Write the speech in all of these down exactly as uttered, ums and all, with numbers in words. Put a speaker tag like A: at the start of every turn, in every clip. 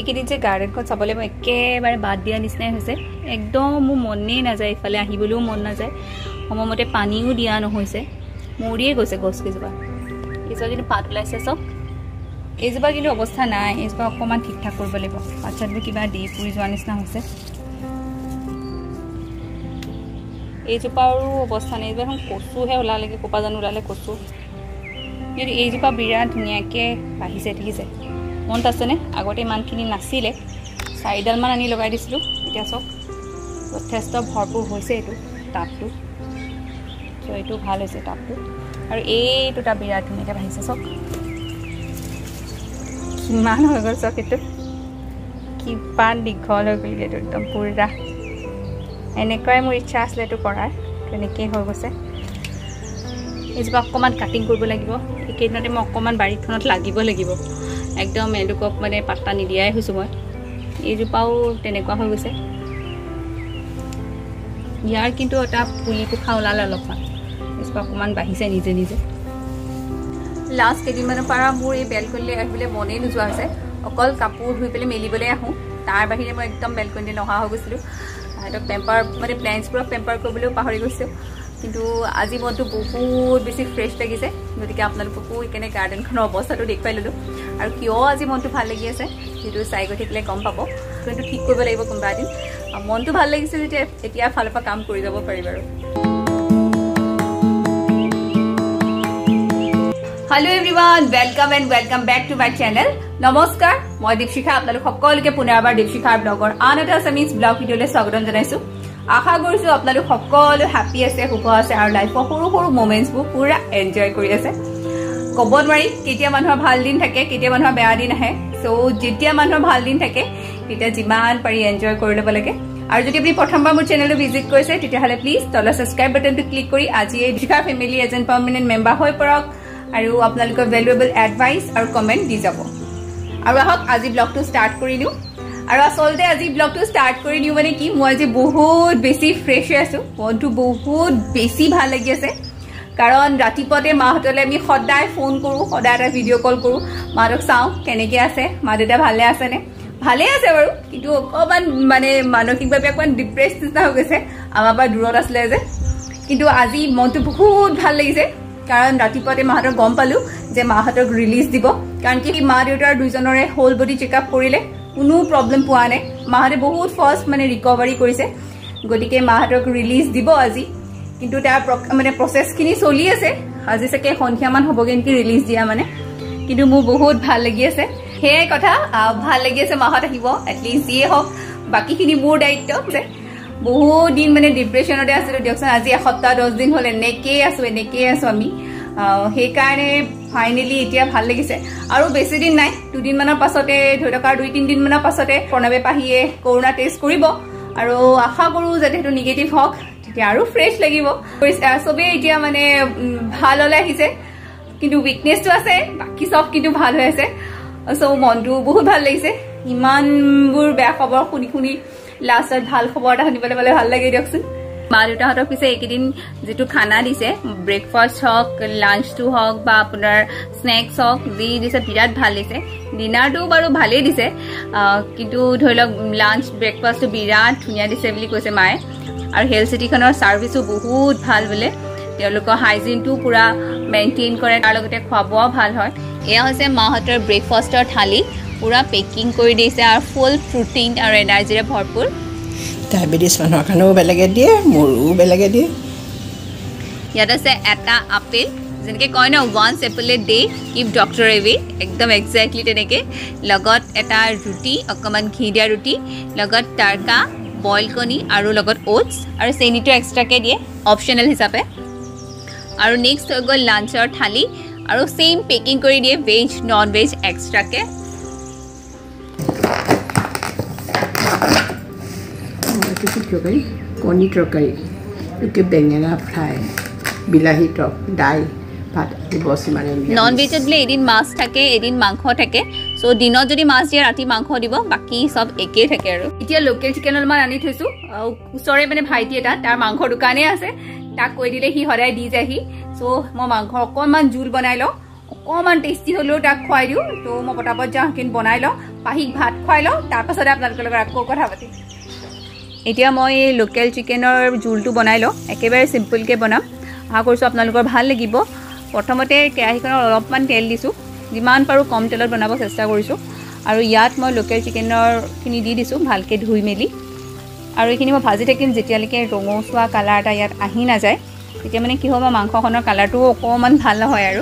A: এইকেইদিন যে গাৰ্ডেনখন চাবলৈ মই একেবাৰে বাদ দিয়া নিচিনাই হৈছে একদম মোৰ মনেই নাযায় ইফালে আহিবলৈও মন নাযায় সময়মতে পানীও দিয়া নহৈছে মৰিয়ে গৈছে গছকেইজোপা এইজোপা কিন্তু পাত ওলাইছে চব এইজোপা কিন্তু অৱস্থা নাই এইজোপা অকণমান ঠিক ঠাক কৰিব লাগিব পাতচাতবোৰ কিবা দি পুৰি যোৱা নিচিনা হৈছে এইজোপাৰো অৱস্থা নাই এইজোপা এখন কচুহে ওলালেগৈ ক'পা জানো ওলালে কচু কিন্তু এইজোপা বিৰাট ধুনীয়াকৈ বাঢ়িছে দেখিছে মনত আছেনে আগতে ইমানখিনি নাছিলে চাৰিডালমান আনি লগাই দিছিলোঁ এতিয়া চব যথেষ্ট ভৰপূৰ হৈছে এইটো টাবটো চ' এইটো ভাল হৈছে টাবটো আৰু এই দুটা বিৰাট ধুনীয়াকৈ বাঢ়িছে চব কিমান হৈ গ'ল চব এইটো কিমান দীঘল হৈ গ'লগৈ এইটো একদম পুৰা এনেকুৱাই মোৰ ইচ্ছা আছিলে এইটো কৰাৰ তেনেকেই হৈ গৈছে এইজোপা অকণমান কাটিং কৰিব লাগিব এইকেইদিনতে মই অকণমান বাৰীখনত লাগিব লাগিব একদম এডোকক মানে পাত্তা নিদিয়াই হৈছোঁ মই এইজোপাও তেনেকুৱা হৈ গৈছে ইয়াৰ কিন্তু এটা পুলি পোখা ওলালে অলপমান এইজোপা অকণমান বাঢ়িছে নিজে নিজে লাষ্ট কেইদিনমানৰ পৰা মোৰ এই বেলকনিলৈ আহিবলৈ মনেই নোযোৱা হৈছে অকল কাপোৰ ধুই পেলাই মেলিবলৈ আহোঁ তাৰ বাহিৰে মই একদম বেলকনিলৈ নহা হৈ গৈছিলোঁ সিহঁতক পেম্পাৰ মানে প্লেণ্টছবোৰক পেম্পাৰ কৰিবলৈও পাহৰি গৈছোঁ কিন্তু আজি মনটো বহুত বেছি ফ্ৰেছ লাগিছে গতিকে আপোনালোককো সেইকাৰণে গাৰ্ডেনখনৰ অৱস্থাটো দেখুৱাই ল'লোঁ আৰু কিয় আজি মনটো ভাল লাগি আছে সেইটো চাই গৈ থাকিলে গম পাব কিন্তু ঠিক কৰিব লাগিব কোনোবা এদিন মনটো ভাল লাগিছে যেতিয়া এতিয়া ফালৰ পৰা কাম কৰি যাব পাৰি বাৰু hello' everyone welcome and welcome back to my channel নমস্কাৰ মই দীপশিখা আপোনালোক সকলোকে পুনৰবাৰ দীপশিখাৰ ব্লগৰ আন এটা আছামিজ ব্লগ ভিডিঅ'লৈ স্বাগতম জনাইছোঁ আশা কৰিছোঁ আপোনালোক সকলো হেপী আছে সুখ আছে আৰু লাইফৰ সৰু সৰু মোমেণ্টছবোৰ পুৰা এনজয় কৰি আছে ক'ব নোৱাৰি কেতিয়া মানুহৰ ভাল দিন থাকে কেতিয়া মানুহৰ বেয়া দিন আহে চ' যেতিয়া মানুহৰ ভাল দিন থাকে তেতিয়া যিমান পাৰি এনজয় কৰি ল'ব লাগে আৰু যদি আপুনি প্ৰথমবাৰ মোৰ চেনেলটো ভিজিট কৰিছে তেতিয়াহ'লে প্লিজ তলৰ ছাবস্ক্ৰাইব বাটনটো ক্লিক কৰি আজি এই দীপশিখা ফেমিলি এজন পাৰ্মানেণ্ট মেম্বাৰ হৈ পৰক আৰু আপোনালোকৰ ভেলুৱেবল এডভাইচ আৰু কমেণ্ট দি যাব আৰু আহক আজি ব্লগটো ষ্টাৰ্ট কৰি দিওঁ আৰু আচলতে আজি ব্লগটো ষ্টাৰ্ট কৰি দিওঁ মানে কি মই আজি বহুত বেছি ফ্ৰেছ হৈ আছোঁ মনটো বহুত বেছি ভাল লাগি আছে কাৰণ ৰাতিপুৱাতে মাহঁতলৈ আমি সদায় ফোন কৰোঁ সদায় এটা ভিডিঅ' কল কৰোঁ মাহঁতক চাওঁ কেনেকৈ আছে মা দেউতা ভালে আছেনে ভালে আছে বাৰু কিন্তু অকণমান মানে মানসিকভাৱে অকণমান ডিপ্ৰেছ নিচিনা হৈ গৈছে আমাৰ পৰা দূৰত আছিলে যে কিন্তু আজি মনটো বহুত ভাল লাগিছে কাৰণ ৰাতিপুৱাতে মাহঁতক গম পালোঁ যে মাহঁতক ৰিলিজ দিব কাৰণ কি মা দেউতাৰ দুইজনৰে হোল বডি চেকআপ কৰিলে কোনো প্ৰব্লেম পোৱা নাই মাহঁতে বহুত ফাষ্ট মানে ৰিকভাৰী কৰিছে গতিকে মাহঁতক ৰিলিজ দিব আজি কিন্তু তাৰ মানে প্ৰচেছখিনি চলি আছে আজি চাগে সন্ধিয়ামান হ'বগৈ নেকি ৰিলিজ দিয়া মানে কিন্তু মোৰ বহুত ভাল লাগি আছে সেয়াই কথা ভাল লাগি আছে মাহঁত আহিব এটলিষ্ট যিয়ে হওক বাকীখিনি মোৰ দায়িত্ব যে বহুত দিন মানে ডিপ্ৰেশ্যনতে আছিলোঁ দিয়কচোন আজি এসপ্তাহ দহ দিন হ'ল এনেকেই আছোঁ এনেকেই আছোঁ আমি সেইকাৰণে ফাইনেলি এতিয়া ভাল লাগিছে আৰু বেছি দিন নাই দুদিনমানৰ পাছতে ধৰি লওক আৰু দুই তিনিদিনমানৰ পাছতে প্ৰণৱে পাহিয়ে কৰোণা টেষ্ট কৰিব আৰু আশা কৰোঁ যাতে সেইটো নিগেটিভ হওক তেতিয়া আৰু ফ্ৰেছ লাগিব চবেই এতিয়া মানে ভাল হ'লে আহিছে কিন্তু উইকনেছটো আছে বাকী চব কিন্তু ভাল হৈ আছে চ' মনটো বহুত ভাল লাগিছে ইমানবোৰ বেয়া খবৰ শুনি শুনি লাষ্টত ভাল খবৰ এটা শুনিবলৈ পালে ভাল লাগে দিয়কচোন মা দেউতাহঁতক পিছে এইকেইদিন যিটো খানা দিছে ব্ৰেকফাষ্ট হওক লাঞ্চটো হওক বা আপোনাৰ স্নেক্স হওক যি দিছে বিৰাট ভাল দিছে ডিনাৰটো বাৰু ভালেই দিছে কিন্তু ধৰি লওক লাঞ্চ ব্ৰেকফাষ্টটো বিৰাট ধুনীয়া দিছে বুলি কৈছে মায়ে আৰু হেল্থ চিটিখনৰ ছাৰ্ভিচো বহুত ভাল বোলে তেওঁলোকৰ হাইজিনটো পূৰা মেইনটেইন কৰে তাৰ লগতে খোৱা বোৱাও ভাল হয় এয়া হৈছে মাহঁতৰ ব্ৰেকফাষ্টৰ থালি পূৰা পেকিং কৰি দিছে আৰু ফুল প্ৰটিন আৰু এনাৰ্জিৰে ভৰপূৰ
B: ডায়েবেটিছ মানুহৰ কাৰণেও বেলেগে দিয়ে মোৰো বেলেগে দিয়ে
A: ইয়াত আছে এটা আপেল যেনেকৈ কয় ন once apple a day keep doctor away একদম একজেক্টলি তেনেকৈ লগত এটা ৰুটি অকণমান ঘি দিয়া ৰুটি লগত তাৰকা বইল কণী আৰু লগত অ'টছ আৰু চেনিটো এক্সট্ৰাকৈ দিয়ে অপশ্যনেল হিচাপে আৰু নেক্সট হৈ গ'ল লাঞ্চৰ থালি আৰু ছেইম পেকিং কৰি দিয়ে ভেজ নন ভেজ এক্সট্ৰাকৈ
B: তৰকাৰী কণী তৰকাৰী বেঙেনা ফ্ৰাই বিলাহী টক দাইল ভাত বছ মানে
A: নন ভেজত বোলে এদিন মাছ থাকে এদিন মাংস থাকে চ' দিনত যদি মাছ দিয়ে ৰাতি মাংস দিব বাকী চব একেই থাকে আৰু এতিয়া লোকেল চিকেন অলপমান আনি থৈছোঁ ওচৰে মানে ভাইটি এটা তাৰ মাংসৰ দোকানেই আছে তাক কৈ দিলে সি সদায় দি যায়হি চ' মই মাংস অকণমান জোল বনাই লওঁ অকণমান টেষ্টি হ'লেও তাক খুৱাই দিওঁ তো মই পটাপট যাওঁ কিন্তু বনাই লওঁ পাহিক ভাত খুৱাই লওঁ তাৰপাছতে আপোনালোকৰ লগত আকৌ কথা পাতিম এতিয়া মই লোকেল চিকেনৰ জোলটো বনাই লওঁ একেবাৰে চিম্পলকৈ বনাম আশা কৰিছোঁ আপোনালোকৰ ভাল লাগিব প্ৰথমতে কেৰাহীখনত অলপমান তেল দিছোঁ যিমান পাৰোঁ কম তেলত বনাব চেষ্টা কৰিছোঁ আৰু ইয়াত মই লোকেল চিকেনৰখিনি দি দিছোঁ ভালকৈ ধুই মেলি আৰু এইখিনি মই ভাজি থাকিম যেতিয়ালৈকে ৰঙচুৱা কালাৰ এটা ইয়াত আহি নাযায় তেতিয়া মানে কি হ'ব মাংসখনৰ কালাৰটো অকণমান ভাল নহয় আৰু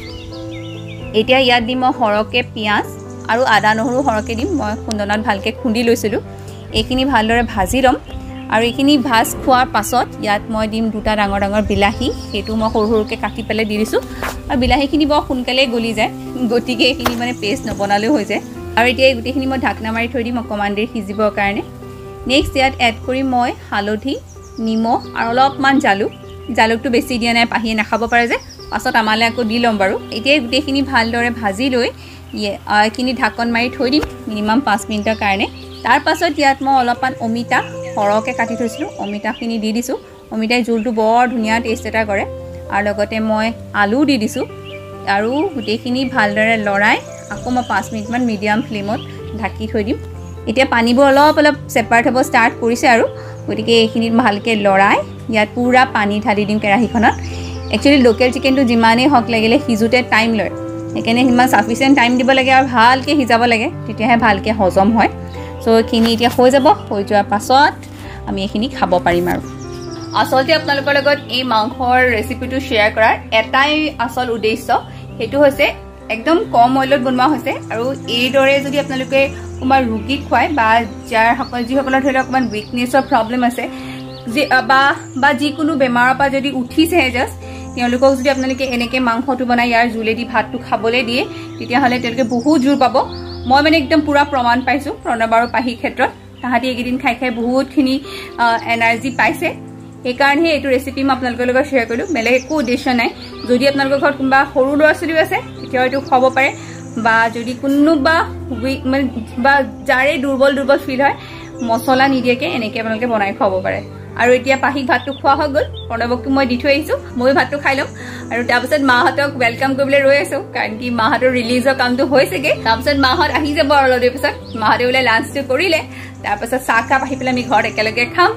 A: এতিয়া ইয়াত দিম মই সৰহকৈ পিঁয়াজ আৰু আদা নহৰু সৰহকৈ দিম মই খুন্দনাত ভালকৈ খুন্দি লৈছিলোঁ এইখিনি ভালদৰে ভাজি ল'ম আৰু এইখিনি ভাজ খোৱাৰ পাছত ইয়াত মই দিম দুটা ডাঙৰ ডাঙৰ বিলাহী সেইটো মই সৰু সৰুকৈ কাটি পেলাই দি দিছোঁ আৰু বিলাহীখিনি বৰ সোনকালেই গলি যায় গতিকে এইখিনি মানে পেষ্ট নবনালেও হৈ যায় আৰু এতিয়া এই গোটেইখিনি মই ঢাকনা মাৰি থৈ দিম অকণমান দেৰি সিজিবৰ কাৰণে নেক্সট ইয়াত এড কৰিম মই হালধি নিমখ আৰু অলপমান জালুক জালুকটো বেছি দিয়া নাই পাহিয়ে নাখাব পাৰে যে পাছত আমালৈ আকৌ দি ল'ম বাৰু এতিয়া গোটেইখিনি ভালদৰে ভাজি লৈ এইখিনি ঢাকন মাৰি থৈ দিম মিনিমাম পাঁচ মিনিটৰ কাৰণে তাৰ পাছত ইয়াত মই অলপমান অমিতা সৰহকৈ কাটি থৈছিলোঁ অমিতাখিনি দি দিছোঁ অমিতাই জোলটো বৰ ধুনীয়া টেষ্ট এটা কৰে আৰু লগতে মই আলু দি দিছোঁ আৰু গোটেইখিনি ভালদৰে লৰাই আকৌ মই পাঁচ মিনিটমান মিডিয়াম ফ্লেমত ঢাকি থৈ দিম এতিয়া পানীবোৰ অলপ অলপ ছেপাৰেট হ'ব ষ্টাৰ্ট কৰিছে আৰু গতিকে এইখিনিত ভালকৈ লৰাই ইয়াত পূৰা পানী ঢালি দিম কেৰাহীখনত একচুৱেলি লোকেল চিকেনটো যিমানেই হওক লাগিলে সিজোতে টাইম লয় সেইকাৰণে সিমান চাফিচিয়েণ্ট টাইম দিব লাগে আৰু ভালকৈ সিজাব লাগে তেতিয়াহে ভালকৈ হজম হয় চ' এইখিনি এতিয়া হৈ যাব হৈ যোৱাৰ পাছত আমি এইখিনি খাব পাৰিম আৰু আচলতে আপোনালোকৰ লগত এই মাংসৰ ৰেচিপিটো শ্বেয়াৰ কৰাৰ এটাই আচল উদ্দেশ্য সেইটো হৈছে একদম কম অইলত বনোৱা হৈছে আৰু এইদৰে যদি আপোনালোকে কোনোবা ৰোগীক খুৱায় বা যাৰ সকল যিসকলৰ ধৰি লওক অকণমান উইকনেছৰ প্ৰব্লেম আছে যে বা বা যিকোনো বেমাৰৰ পৰা যদি উঠিছেহে জাষ্ট তেওঁলোকক যদি আপোনালোকে এনেকৈ মাংসটো বনাই ইয়াৰ জোলেদি ভাতটো খাবলৈ দিয়ে তেতিয়াহ'লে তেওঁলোকে বহুত জোৰ পাব মই মানে একদম পুৰা প্ৰমাণ পাইছোঁ প্ৰণৱ আৰু পাহিৰ ক্ষেত্ৰত তাহাঁতি এইকেইদিন খাই খাই বহুতখিনি এনাৰ্জি পাইছে সেইকাৰণেহে এইটো ৰেচিপি মই আপোনালোকৰ লগত শ্বেয়াৰ কৰিলোঁ বেলেগ একো উদ্দেশ্য নাই যদি আপোনালোকৰ ঘৰত কোনোবা সৰু ল'ৰা ছোৱালীও আছে তেতিয়াও এইটো খাব পাৰে বা যদি কোনোবা উইক মানে বা যাৰে দুৰ্বল দুৰ্বল ফিল হয় মছলা নিদিয়াকৈ এনেকৈ আপোনালোকে বনাই খুৱাব পাৰে আৰু এতিয়া পাহিক ভাতটো খোৱা হৈ গ'ল প্ৰণৱকটো মই দি থৈ আহিছোঁ ময়ো ভাতটো খাই ল'ম আৰু তাৰপিছত মাহঁতক ৱেলকাম কৰিবলৈ ৰৈ আছোঁ কাৰণ কি মাহঁতৰ ৰিলিজৰ কামটো হৈছেগৈ তাৰপিছত মাহঁত আহি যাব আৰু অলপ দেৰি পিছত মাহঁতে বোলে লাঞ্চটো কৰিলে তাৰপাছত চাহ কাপ আহি পেলাই আমি ঘৰত একেলগে খাম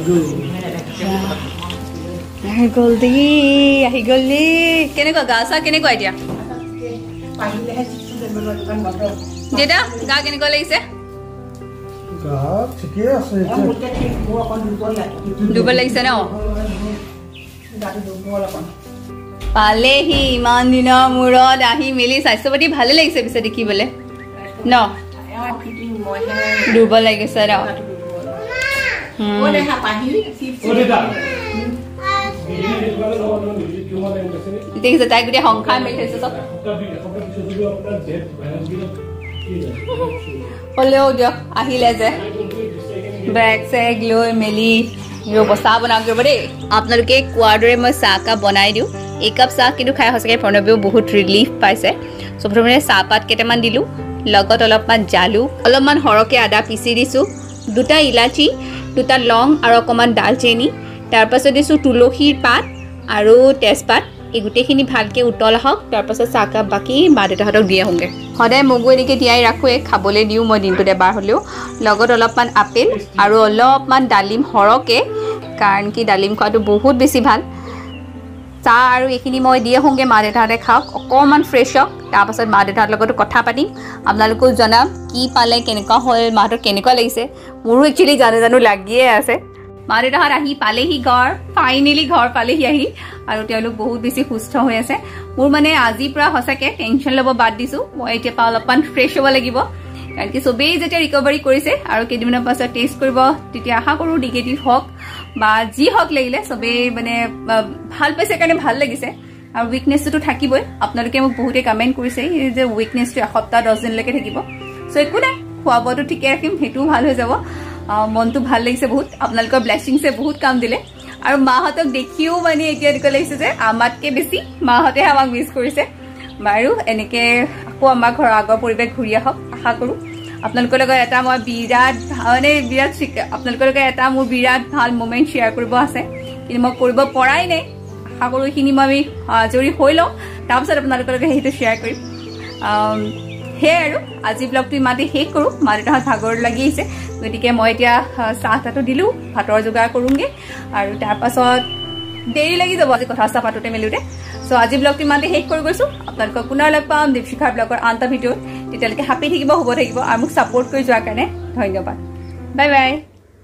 A: আহি গ'ল দেই আহি গ'ল দেই কেনেকুৱা গা চা কেনেকুৱা এতিয়া দেউতা গা কেনেকুৱা লাগিছে দুৰ্বল লাগিছে ন পালেহি ইমান দিনৰ মূৰত আহি মেলি স্বাস্থ্য পাতি ভালে লাগিছে পিছে দেখিবলৈ ন দুৰ্বল লাগিছে ন দেখিছে তাই গোটেই সংসাৰ মেলি থৈছে চব হ'লেও দিয়ক আহিলে যে বেগ চেগ লৈ মেলি ৰ'ব চাহ বনাওক ৰ'ব দেই আপোনালোকে কোৱাৰ দৰে মই চাহকাপ বনাই দিওঁ এই কাপ চাহ কিন্তু খাই সঁচাকৈ প্ৰণৱেও বহুত ৰিলিফ পাইছে চ' প্ৰথমতে চাহপাত কেইটামান দিলোঁ লগত অলপমান জালুক অলপমান সৰহকৈ আদা পিচি দিছোঁ দুটা ইলাচি দুটা লং আৰু অকণমান ডালচেনি তাৰপাছত দিছোঁ তুলসীৰ পাত আৰু তেজপাত এই গোটেইখিনি ভালকৈ উতল আহক তাৰপাছত চাহকাপ বাকী মা দেউতাহঁতক দি আহোঁগৈ সদায় মগু এনেকৈ তিয়াই ৰাখোঁৱে খাবলৈ দিওঁ মই দিনটোত এবাৰ হ'লেও লগত অলপমান আপেল আৰু অলপমান ডালিম সৰহকৈ কাৰণ কি ডালিম খোৱাটো বহুত বেছি ভাল চাহ আৰু এইখিনি মই দি আহোঁগৈ মা দেউতাহঁতে খাওক অকণমান ফ্ৰেছ হওক তাৰপাছত মা দেউতাহঁতৰ লগতো কথা পাতিম আপোনালোকেও জনাম কি পালে কেনেকুৱা হ'ল মাহঁতৰ কেনেকুৱা লাগিছে মোৰো একচুৱেলি জানো জানো লাগিয়ে আছে মা দেউতাহঁত আহি পালেহি ঘৰ ফাইনেলি ঘৰ পালেহি আহি আৰু তেওঁলোক বহুত বেছি সুস্থ হৈ আছে মোৰ মানে আজিৰ পৰা সঁচাকৈ টেনশ্যন ল'ব বাদ দিছোঁ মই এতিয়া পৰা অলপমান ফ্ৰেছ হ'ব লাগিব কাৰণ কি চবেই যেতিয়া ৰিকভাৰী কৰিছে আৰু কেইদিনমানৰ পাছত টেষ্ট কৰিব তেতিয়া আশা কৰোঁ নিগেটিভ হওক বা যি হওক লাগিলে চবেই মানে ভাল পাইছে কাৰণে ভাল লাগিছে আৰু উইকনেছটোতো থাকিবই আপোনালোকে মোক বহুতে কমেণ্ট কৰিছে যে উইকনেছটো এসপ্তাহ দহ দিনলৈকে থাকিব চ' একো নাই খোৱা বোৱাটো ঠিকে ৰাখিম সেইটোও ভাল হৈ যাব মনটো ভাল লাগিছে বহুত আপোনালোকৰ ব্লেছিংছে বহুত কাম দিলে আৰু মাহঁতক দেখিও মানে এতিয়া এনেকুৱা লাগিছে যে আমাতকৈ বেছি মাহঁতেহে আমাক মিছ কৰিছে বাৰু এনেকৈ আকৌ আমাৰ ঘৰৰ আগৰ পৰিৱেশ ঘূৰি আহক আশা কৰোঁ আপোনালোকৰ লগত এটা মই বিৰাট মানে বিৰাট আপোনালোকৰ লগত এটা মোৰ বিৰাট ভাল মুমেণ্ট শ্বেয়াৰ কৰিব আছে কিন্তু মই কৰিব পৰাই নাই আশা কৰোঁ এইখিনি মই আজৰি হৈ লওঁ তাৰপিছত আপোনালোকৰ লগত সেইটো শ্বেয়াৰ কৰিম সেয়াই আৰু আজি ব্লগটো ইমানতে শেষ কৰোঁ মা দেউতাহঁত ভাগৰ লাগি আহিছে গতিকে মই এতিয়া চাহ তাহটো দিলোঁ ভাতৰ যোগাৰ কৰোঁগৈ আৰু তাৰপাছত দেৰি লাগি যাব আজি কথা চথা পাতোঁতে মেলোঁতে চ' আজি ব্লগটো ইমানতে শেষ কৰি গৈছোঁ আপোনালোকক পুনৰ লগ পাম দীপশিখাৰ ব্লগৰ আন এটা ভিডিঅ'ত তেতিয়ালৈকে হাপি থাকিব শুভ থাকিব আৰু মোক ছাপোৰ্ট কৰি যোৱাৰ কাৰণে ধন্যবাদ বাই বাই